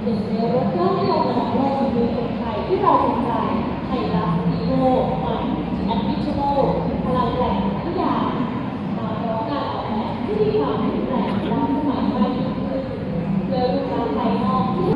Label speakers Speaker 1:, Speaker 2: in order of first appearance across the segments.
Speaker 1: หนึ่งในรถยอดนิยมระดับโลกในคนไทยที่เราภูมิใจไทยรัฐฮีโร่มันแอดมิชโนพลังแรงทุกอย่างมาพร้อมการออกแบบที่มีความแข็งแรงล้ำสมัยมากยิ่งขึ้นโดยรูปลักษณ์ภายนอกที่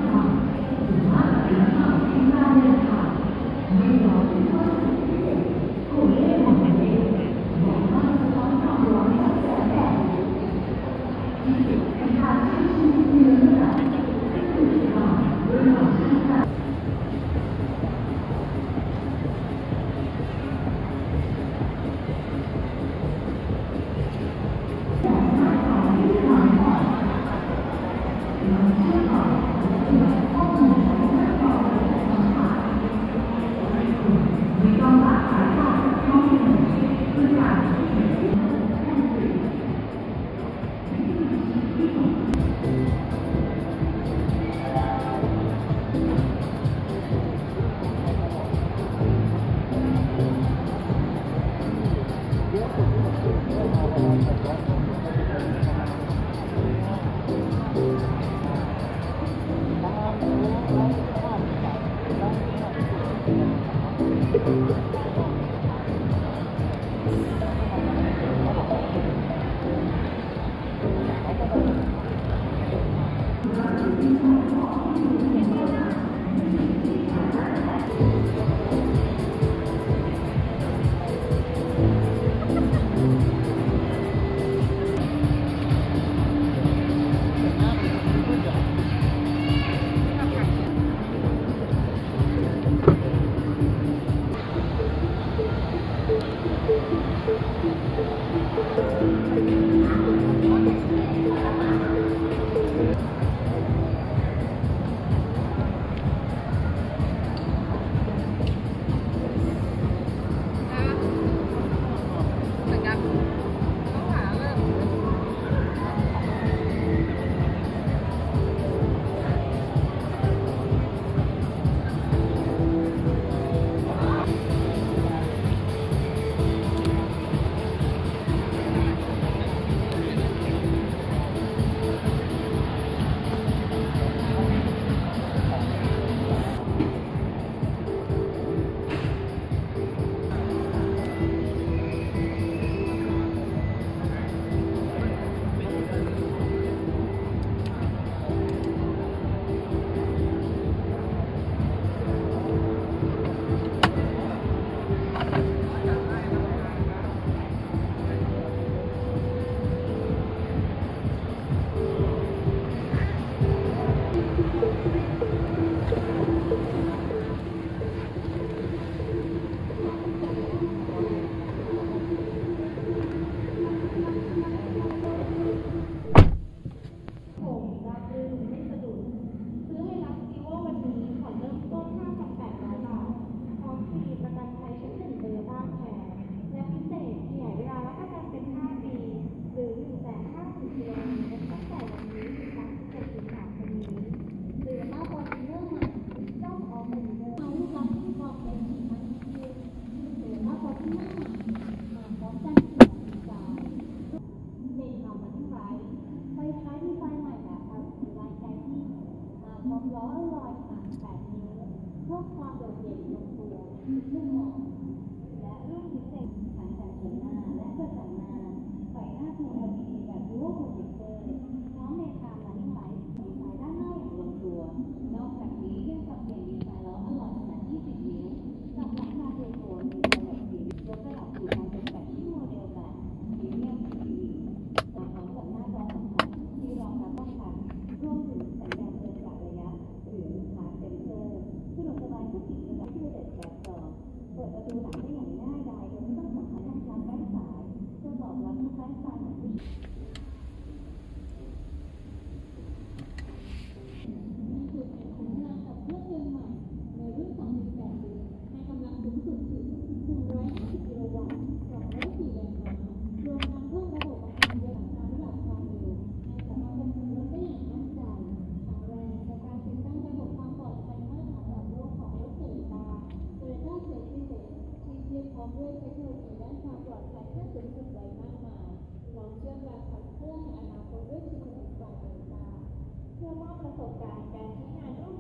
Speaker 1: ความโดดเด่นลงตัวมุ่งมองและรุ่นพิเศษทั้งแบบเดินหน้าและกระจังหน้าไฟหน้า LED แบบดูโอโปรเจคเตอร์พร้อมในทางหลังไฟดีไซน์ด้านหน้าอย่างลงตัวนอกจากนี้ยังปรับเปลี่ยนดีไซน์ล้ออลลอยขนาด20 นิ้วกับหลังคาตัวมีขนาดสียกระดับสู่การตกแต่งที่โมเดลแบบพรีเมียมทีวีมาพร้อมกับหน้าจอสัมผัสที่รองรับป้องกันรวมถึงสัญญาณเตือนจากระยะหรือพาร์ทเซนเซอร์สะดวกสบายทุกกิจกรรมที่เด็ดแบบต่อเปิดประตูหลังได้อย่างง่ายดายโดยไม่ต้องสัมผัสทางการไร้สายเพื่อตอบรับทุกไลฟ์สไตล์ของผู้ พร้อมด้วยเทคโนโลยีด้านความปลอดภัยขั้นสูงสุดไว้มากมายพร้อมเชื่อมแรงขับเคลื่อนในอนาคตด้วยเทคโนโลยีไฟฟ้าเพื่อมอบประสบการณ์การใช้งาน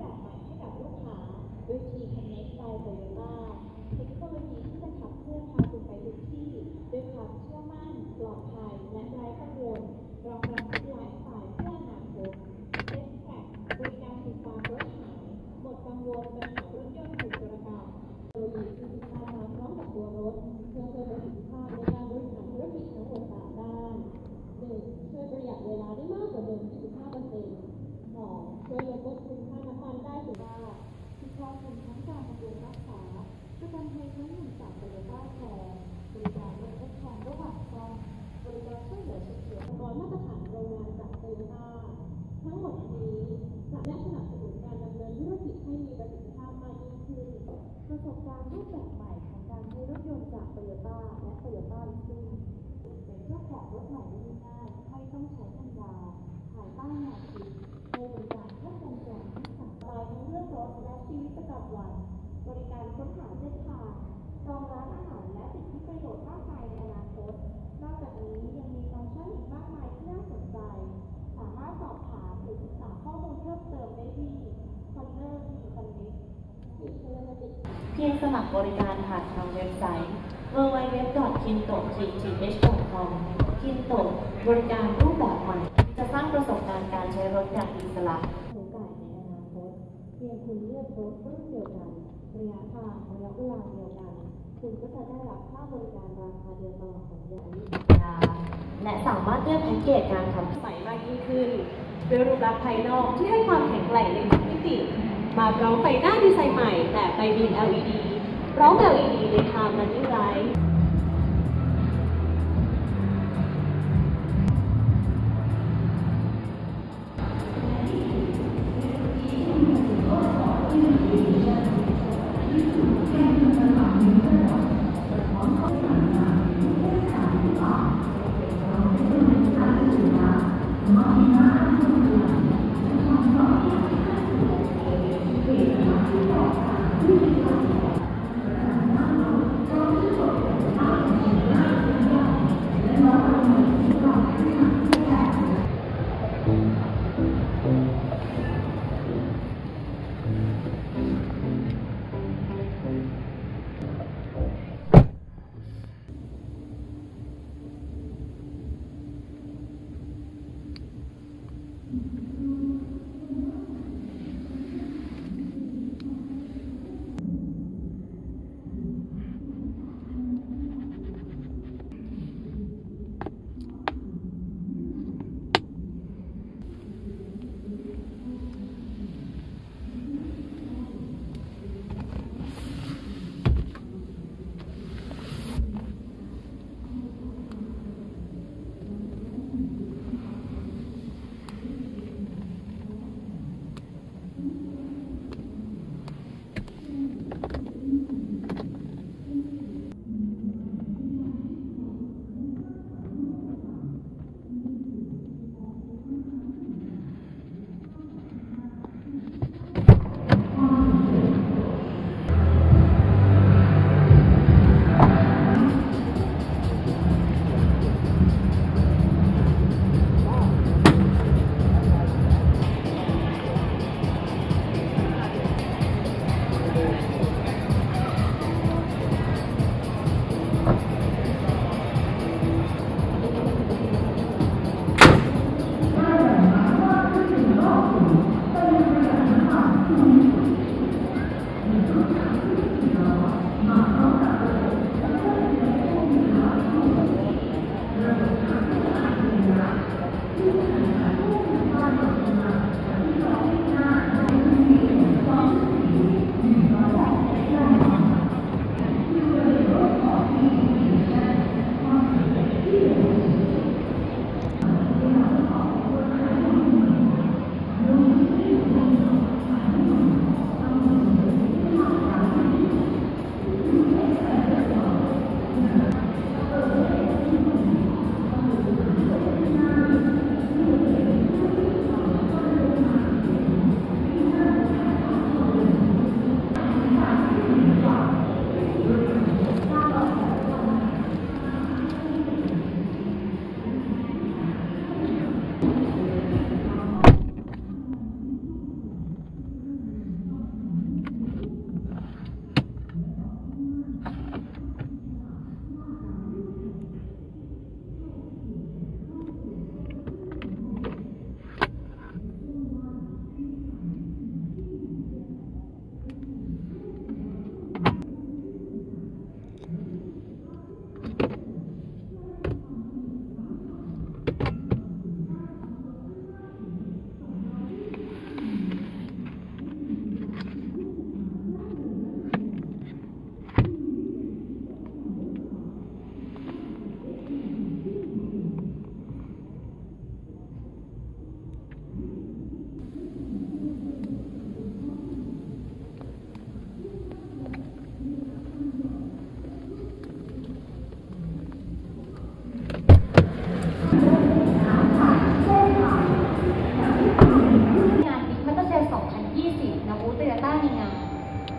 Speaker 2: อดภัยและไร้กังวลรองรับทุกไลฟ์สไตล์เพื่ออนาคตเซ็ตแท็กบริการติดตามรถหายหมดกังวลปัญหารถยนต์ถูกโจรกรรมโดยมีสินค้ามาพร้อมกับตัวรถเพื่อเพิ่มประสิทธิภาพในการบริหารธุรกิจทั้งหมด3ด้าน 1. ช่วยประหยัดเวลาได้มากกว่าเดิม 25% 2. ช่วยลดต้นทุนค่าน้ำมันได้ถึงที่ครอบคลุมทั้งการบำรุงรักษาประกันภัยชั้นหนึ่งจากโตโยต้าแคร์บริการรถทดลองระหว่างซ่อมบริการช่วยเหลือฉุกเฉินอุปกรณ์มาตรฐานโรงงานจากโตโยต้าทั้งหมดนี้จะและสนับสนุนการดำเนินธุรกิจให้มีประสิทธิภาพมากยิ่งขึ้นประสบการณ์รูปแบบใหม่ของการใช้รถยนต์จากโตโยต้าและโตโยต้าลิสซิ่งเป็นเจ้าของรถใหม่ได้ง่ายไม่ต้องใช้เงินดาวน์ภายใต้แนวคิดให้บริการครบวงจรทั้ง3ฝ่ายทั้งเรื่องรถและชีวิตประจำวันบริการค้นหาเส้นทางจองร้านอาหารและสิทธิประโยชน์มากมายในอนาคตนอกจากนี้ยังมีฟังก์ชันอีกมากมายที่น่าสนใจสามารถสอบถามหรือศึกษาข้อมูลเพิ่มเติมได้ที่คอนเนอร์ที่คันนี้
Speaker 1: เพียงสมัครบริการผ่านทางเว็บไซต์ www.kinto.th.com Kinto บริการรูปแบบใหม่จะสร้างประสบการณ์การใช้รถอย่างอิสระ
Speaker 2: โอกาสในอนาคตเพียงคุณเลือกรถรุ่นเดียวกันระยะทางระยะเวลาเดียวกันคุณก็จะได้รับค่าบริการราคาเดียวตลอดสัญญาอายุสัญญา
Speaker 1: และสามารถเลือกแพ็กเกจการขับ
Speaker 2: ขี่มากยิ่งขึ้นด้วยรูปลักษณ์ภายนอกที่ให้ความแข็งแกร่งในทุกมิติมาพร้อมไฟหน้าดีไซน์ใหม่แต่ไฟบีม LED พร้อม LED ในไทม์รันนิ่งไลท์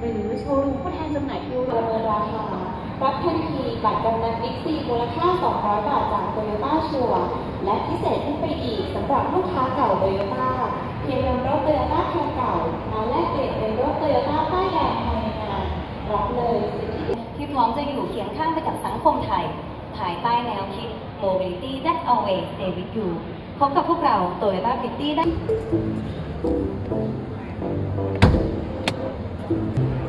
Speaker 1: หรือโชว์รูมผู้แทนจำหน่ายยูโร
Speaker 2: ประเมินราคารับทันทีบัตรกำนันบิ๊กซีมูลค่า 200 บาทจากโตโยต้าชัวร์และพิเศษขึ้นไปอีกสำหรับลูกค้าเก่าโตโยต้าเพียงนำรถโตโยต้าคันเก่ามาแลกเปลี่ยนเป็นรถโตโยต้าป้ายแดงภายในงานรับเลยสิทธิ
Speaker 1: ที่พร้อมจะอยู่เคียงข้างไปกับสังคมไทยภายใต้แนวคิด Mobility that always stay with you พบกับพวกเรา Toyota Pretty ได้